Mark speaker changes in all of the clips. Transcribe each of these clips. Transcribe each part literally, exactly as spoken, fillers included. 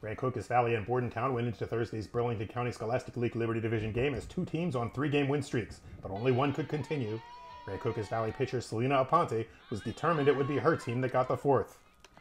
Speaker 1: Rancocas Valley and Bordentown went into Thursday's Burlington County Scholastic League Liberty Division game as two teams on three-game win streaks, but only one could continue. Rancocas Valley pitcher Selena Aponte was determined it would be her team that got the fourth.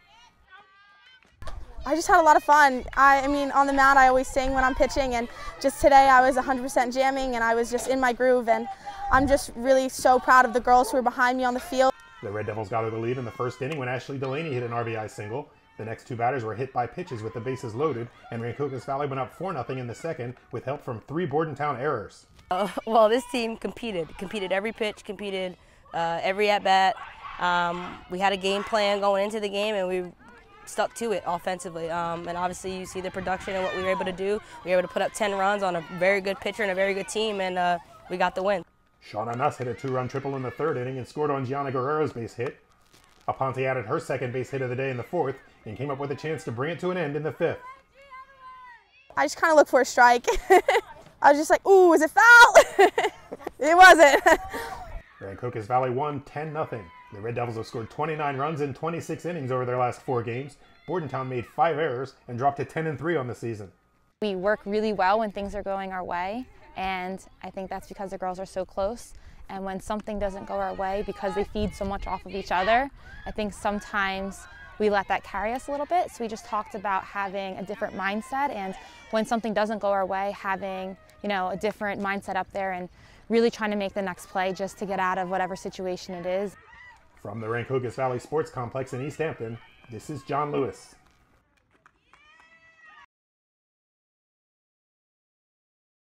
Speaker 2: I just had a lot of fun. I, I mean, on the mound I always sing when I'm pitching, and just today I was one hundred percent jamming and I was just in my groove, and I'm just really so proud of the girls who were behind me on the field.
Speaker 1: The Red Devils got the lead in the first inning when Ashley Delaney hit an R B I single. The next two batters were hit by pitches with the bases loaded, and Rancocas Valley went up four nothing in the second with help from three Bordentown errors.
Speaker 3: Uh, well, this team competed, competed every pitch, competed uh, every at-bat. Um, we had a game plan going into the game, and we stuck to it offensively. Um, and obviously you see the production and what we were able to do. We were able to put up ten runs on a very good pitcher and a very good team, and uh, we got the win.
Speaker 1: Shauna Nuss hit a two-run triple in the third inning and scored on Gianna Guerrero's base hit. Aponte added her second base hit of the day in the fourth and came up with a chance to bring it to an end in the fifth.
Speaker 2: I just kind of looked for a strike. I was just like, ooh, is it foul? It wasn't.
Speaker 1: Rancocas Valley won ten nothing. The Red Devils have scored twenty-nine runs in twenty-six innings over their last four games. Bordentown made five errors and dropped to ten and three on the season.
Speaker 4: We work really well when things are going our way, and I think that's because the girls are so close. And when something doesn't go our way, because they feed so much off of each other, I think sometimes we let that carry us a little bit. So we just talked about having a different mindset, and when something doesn't go our way, having, you know, a different mindset up there and really trying to make the next play just to get out of whatever situation it is.
Speaker 1: From the Rancocas Valley Sports Complex in East Hampton, this is John Lewis.